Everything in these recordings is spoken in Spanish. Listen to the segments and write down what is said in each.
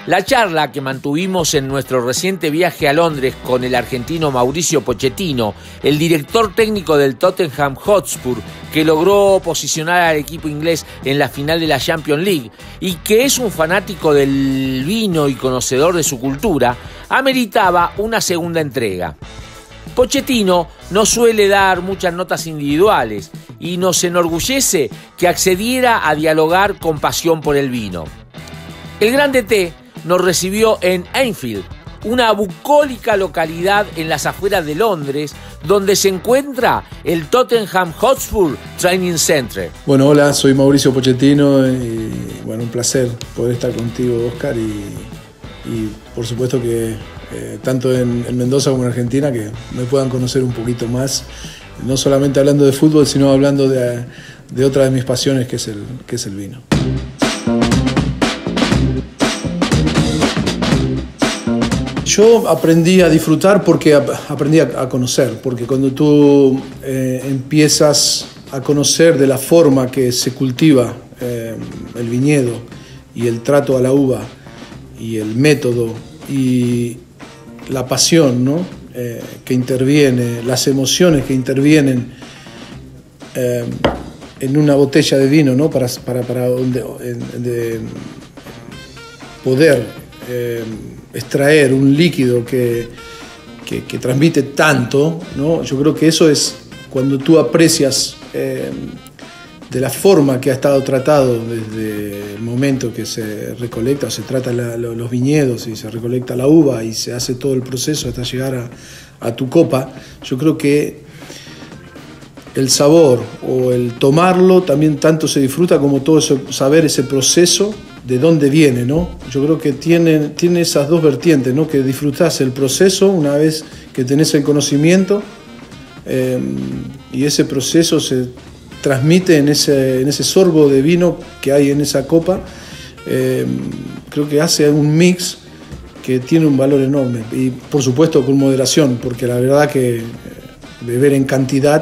La charla que mantuvimos en nuestro reciente viaje a Londres con el argentino Mauricio Pochettino, el director técnico del Tottenham Hotspur, que logró posicionar al equipo inglés en la final de la Champions League y que es un fanático del vino y conocedor de su cultura, ameritaba una segunda entrega. Pochettino no suele dar muchas notas individuales y nos enorgullece que accediera a dialogar con pasión por el vino. El Grande T nos recibió en Enfield, una bucólica localidad en las afueras de Londres, donde se encuentra el Tottenham Hotspur Training Center. Bueno, hola, soy Mauricio Pochettino y bueno, un placer poder estar contigo, Oscar, y por supuesto que tanto en Mendoza como en Argentina, que me puedan conocer un poquito más, no solamente hablando de fútbol, sino hablando de otra de mis pasiones, que es el vino. Yo aprendí a disfrutar porque aprendí a conocer, porque cuando tú empiezas a conocer de la forma que se cultiva el viñedo y el trato a la uva y el método y la pasión, ¿no? Que interviene, las emociones que intervienen en una botella de vino, ¿no? para poder extraer un líquido que transmite tanto, ¿no? Yo creo que eso es cuando tú aprecias de la forma que ha estado tratado desde el momento que se recolecta o se trata los viñedos y se recolecta la uva y se hace todo el proceso hasta llegar a tu copa. Yo creo que el sabor o el tomarlo también tanto se disfruta como todo eso, saber ese proceso de dónde viene, ¿no? Yo creo que tiene esas dos vertientes, ¿no? Que disfrutás el proceso una vez que tenés el conocimiento y ese proceso se transmite en ese sorbo de vino que hay en esa copa. Creo que hace un mix que tiene un valor enorme y por supuesto con moderación, porque la verdad que beber en cantidad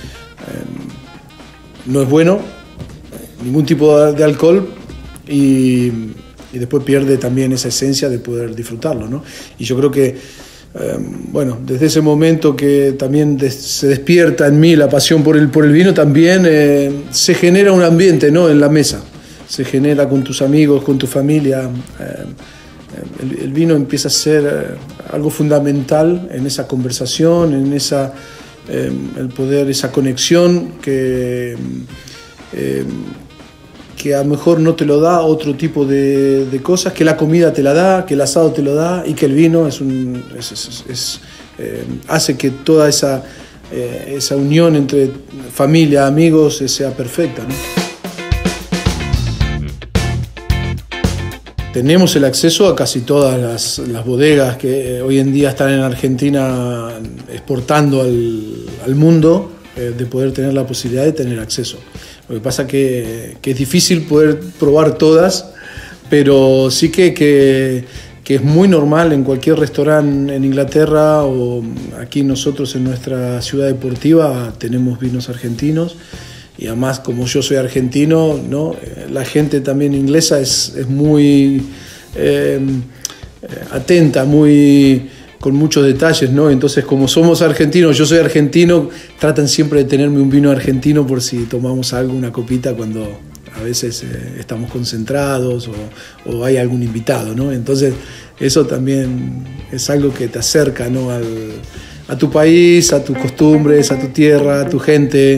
no es bueno, ningún tipo de alcohol, y después pierde también esa esencia de poder disfrutarlo, ¿no? Y yo creo que bueno, desde ese momento que también se despierta en mí la pasión por el vino, también se genera un ambiente, ¿no? En la mesa, se genera con tus amigos, con tu familia. El vino empieza a ser algo fundamental en esa conversación, en el poder, esa conexión que a lo mejor no te lo da otro tipo de cosas, que la comida te la da, que el asado te lo da y que el vino hace que toda esa unión entre familia, amigos sea perfecta, ¿no? Tenemos el acceso a casi todas las bodegas que hoy en día están en Argentina exportando al mundo, de poder tener la posibilidad de tener acceso. Lo que pasa que es difícil poder probar todas, pero sí que es muy normal en cualquier restaurante en Inglaterra o aquí nosotros en nuestra ciudad deportiva tenemos vinos argentinos. Y además, como yo soy argentino, ¿no? La gente también inglesa es muy atenta, con muchos detalles, ¿no? Entonces, como somos argentinos, yo soy argentino, tratan siempre de tenerme un vino argentino por si tomamos algo, una copita, cuando a veces estamos concentrados o hay algún invitado, ¿no? Entonces, eso también es algo que te acerca, ¿no? A tu país, a tus costumbres, a tu tierra, a tu gente.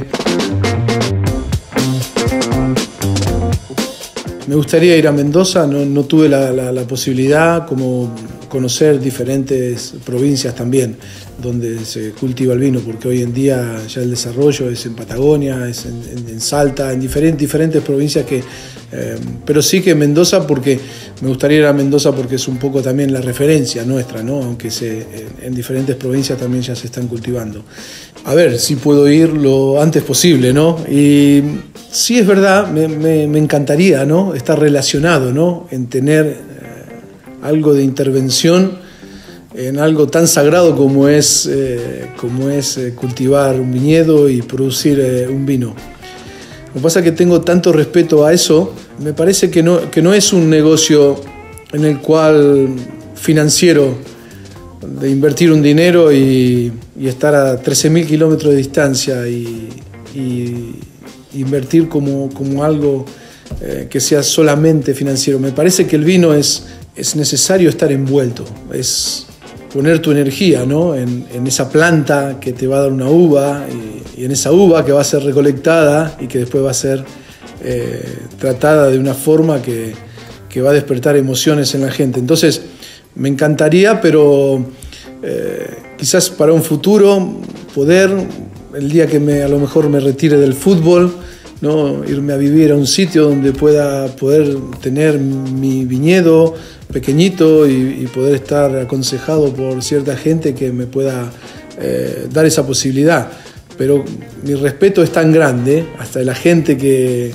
Me gustaría ir a Mendoza, no tuve la posibilidad, como conocer diferentes provincias también donde se cultiva el vino, porque hoy en día ya el desarrollo es en Patagonia, es en Salta, en diferentes provincias pero sí que Mendoza, porque me gustaría ir a Mendoza porque es un poco también la referencia nuestra, ¿no? Aunque en diferentes provincias también ya se están cultivando. A ver si puedo ir lo antes posible, ¿no? Y sí, es verdad, me encantaría, ¿no? Estar relacionado, ¿no? En tener algo de intervención en algo tan sagrado como es cultivar un viñedo y producir un vino. Lo que pasa es que tengo tanto respeto a eso. Me parece que no es un negocio en el cual financiero, de invertir un dinero y estar a 13.000 kilómetros de distancia y invertir como algo que sea solamente financiero. Me parece que el vino es necesario estar envuelto, es poner tu energía, ¿no? en esa planta que te va a dar una uva y en esa uva que va a ser recolectada y que después va a ser tratada de una forma que va a despertar emociones en la gente. Entonces, me encantaría, pero quizás para un futuro poder, el día que a lo mejor me retire del fútbol, ¿no? Irme a vivir a un sitio donde pueda poder tener mi viñedo pequeñito y poder estar aconsejado por cierta gente que me pueda dar esa posibilidad. Pero mi respeto es tan grande hasta la gente que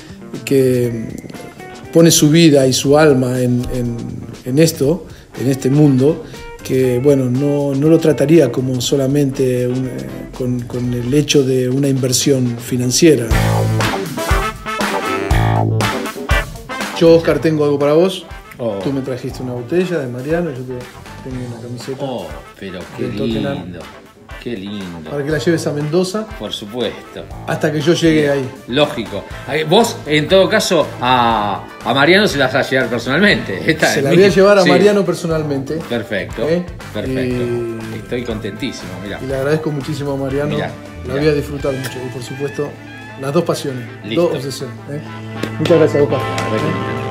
pone su vida y su alma en esto, en este mundo, que bueno, no lo trataría como solamente con el hecho de una inversión financiera. Yo, Oscar, tengo algo para vos. Oh. Tú me trajiste una botella de Mariano, yo tengo una camiseta. Oh, pero qué lindo. Qué lindo. Para que la lleves a Mendoza. Por supuesto. Hasta que yo llegue ahí. Lógico. Vos, en todo caso, a Mariano se las vas a llevar personalmente. Se la voy a llevar a Mariano personalmente. Perfecto. Perfecto. Estoy contentísimo, mirá. Y le agradezco muchísimo a Mariano. Mirá. La voy a disfrutar mucho. Y por supuesto, las dos pasiones. Listo. Dos obsesiones. Muchas gracias, Oscar.